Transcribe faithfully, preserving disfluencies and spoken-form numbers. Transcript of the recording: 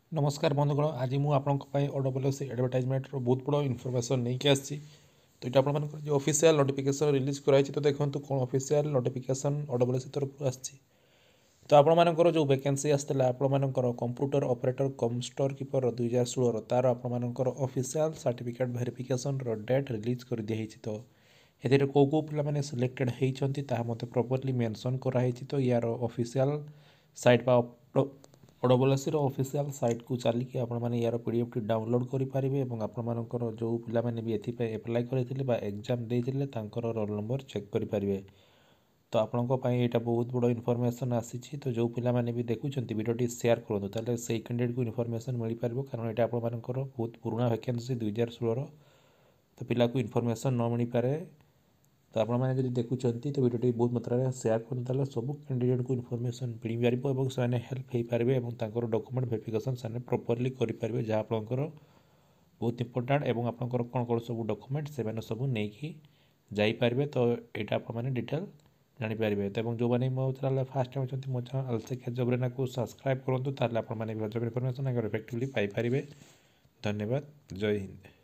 नमस्कार बंधुगण आज मुझे ओडब्ल्यूएससी एडवर्टाइजमेंट बहुत बड़ इनफॉरमेशन नहीं कि आसी तो ये आप जो ऑफिशियल नोटिफिकेशन रिलीज कराई तो देखो कौन ऑफिशियल नोटिफिकेशन ओडब्ल्यूएससी तरफ आसी तो आपर जो वैकेंसी आसाला आपर computer operator cum store keeper दुई हजार षोलह तार आपर official certificate verification date release कर दिखाई तो ए कौ कौ पे सिलेक्टेड होती मत प्रॉपर्ली मेंशन कराई तो यार official site OWSC official site को चलिए आपने यार पीडीएफ टी डाउनलोड करेंगे और आपर जो पाने भी ये एप्लाय करते एग्जाम देते रोल नंबर चेक करेंगे तो आपंपाई यहाँ बहुत बड़ इनफॉरमेशन आसी तो जो पाने भी देखुं वीडियो शेयर करूँ ताले से कैंडिडेट को इनफॉरमेशन मिल पार कारण यहाँ आपर बहुत पुराना वैकेंसी दुई हजार षोलह तो पिला को इनफॉरमेशन न मिल पारे तो आपने जब देखुं तो वीडियो बहुत मात्रा में शेयर करें सब कैंडिडेट को इनफॉरमेशन मिल पार और से हेल्प हो पारे और डॉक्यूमेंट वेरिफिकेशन से प्रॉपर्ली करेंगे जहाँ आपंकर बहुत इंपोर्टेंट और आपंकर कौन कौन सब डॉक्यूमेंट से सब नहीं जापारे तो यहाँ आपने डिटेल जानीपारे तो जो मैंने मो चैनल फास्ट टाइम होती मो चैनल ओसस्क जॉब रेना को सब्सक्राइब करूँ ताल आपने जॉब इनफॉरमेशन इफेक्टिवली पाइपर। धन्यवाद। जय हिंद।